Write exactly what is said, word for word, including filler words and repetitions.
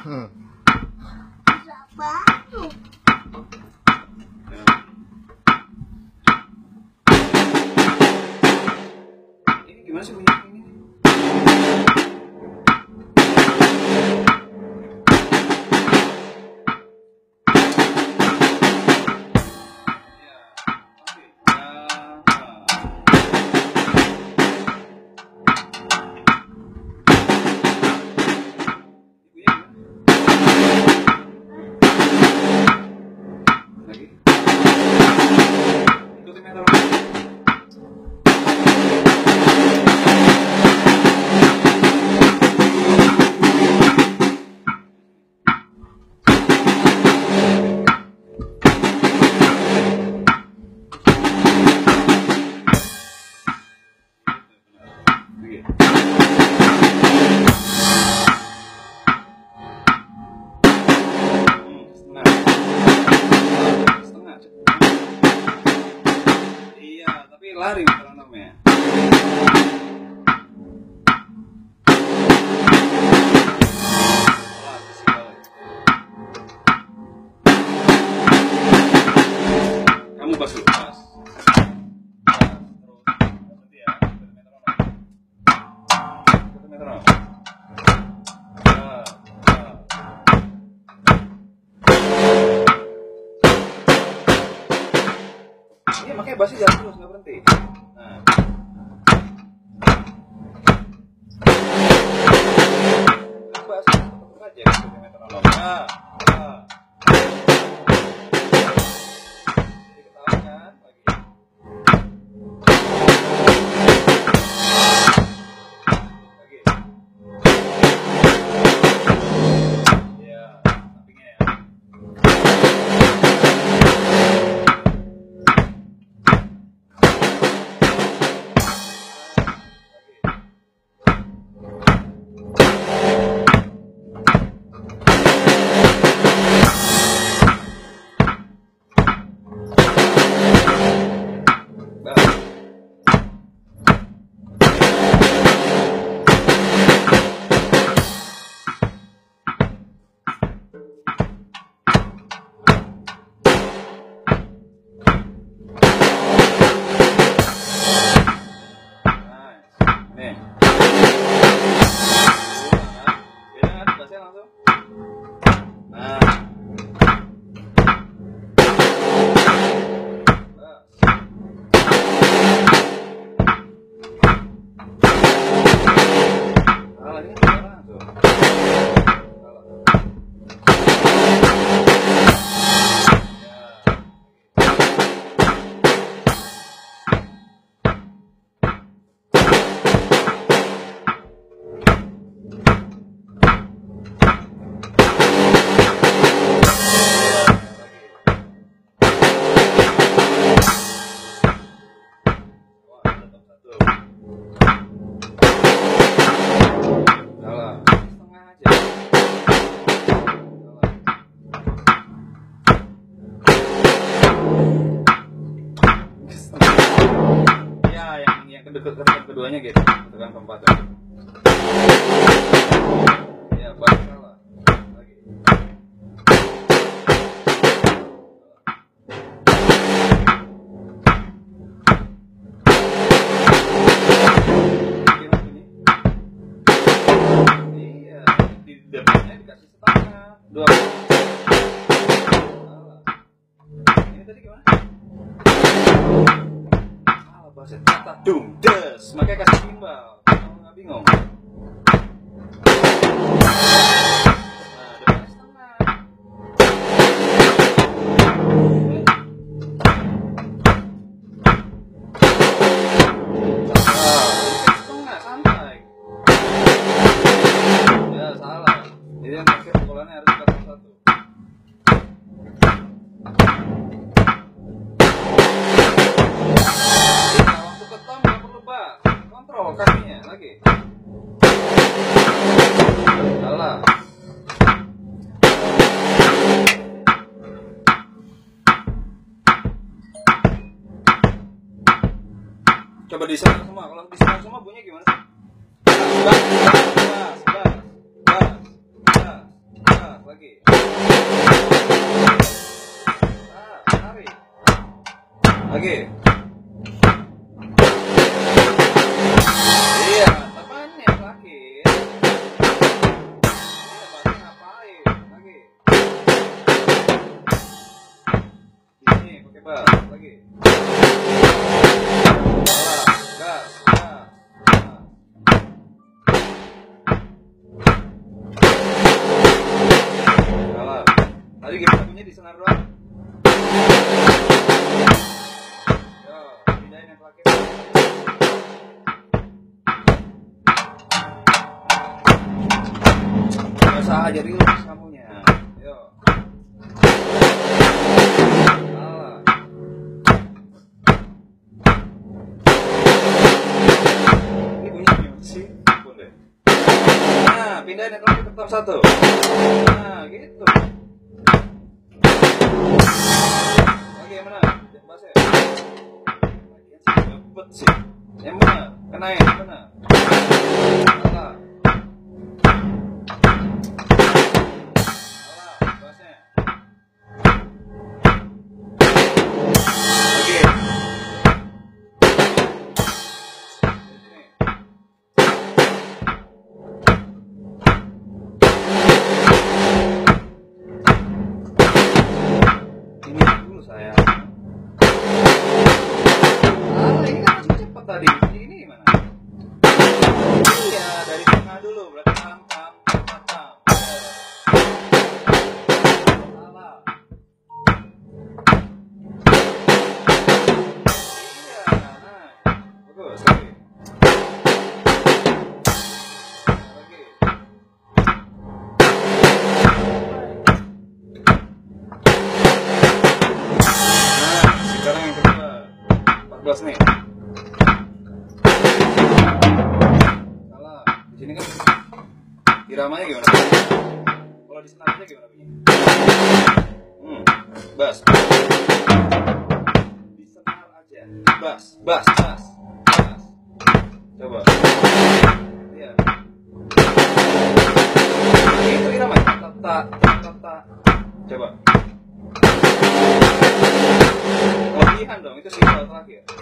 Hmm. Batu. Ini gimana sih bunyi ini? Lari metronomnya. Kamu pas dulu, pas. Terus, nanti ya, ikuti metronom. Ikuti metronom. Ah, ah. Iya, makanya bassnya jalan terus, nggak berhenti. Nah. Bass, tetap aja ikuti metronom. Ah, ah. Jadi ketahuan lagi. Lagi. Ya, sampingnya ya. Dekat-dekat keduanya gitu, tekan keempatnya. Ya, baru salah. Lagi. Gimana bunyi? Iya, di depannya dikasih setengah. Dua. Salah. Ini tadi gimana? Bahasa kata dung des, makanya kasih timbal. Kamu nggak bingung? Nah, dengan setengah. Setengah santai. Ya salah. Jadi yang pakai pukulannya harus satu satu. Kontrol kakinya lagi. Salah. Coba disenar semua. Kalau disenar semua bunyinya gimana sih? Bas, bas, bas, bas, bas, bas. lagi. Ah, tarik. Lagi. Iya, temannya lagi. Iya, pasti ngapain? Lagi. Ini pakai bas, lagi. Salah, gas, gas. Salah. Tadi gimana bunyi di senar doang? Yo, pindahin yang laki. Biasa aja relax kamunya. Yo. Salah. Ini bunyi gimana sih? Ampun deh. Nah, pindahin yang laki tetap satu. Nah, gitu. Lagi yang mana? Basnya. Bagian sih cepet sih. Yang mana? Kenain, yang mana? Salah. Salah, basnya. Lagi. Di sini. Ini dulu sayang. Ah, ini kan masih cepet tadi. Ini gimana? Iya, dari tengah dulu. Berarti tam tam tam tam tam. Salah. Iya, nah. Bagus, lagi. Lagi. Nah, sekarang yang kedua. empat belas nih. Salah. Di sini kan iramanya gimana? Kalau di senar aja gimana bunyi? Hmm, bas. Di senar aja. Bas, bas, bas. Bas. Coba. Iya. Itu iramanya. Tak tak tak tak. Coba. Kelebihan dong, itu simbol terakhir.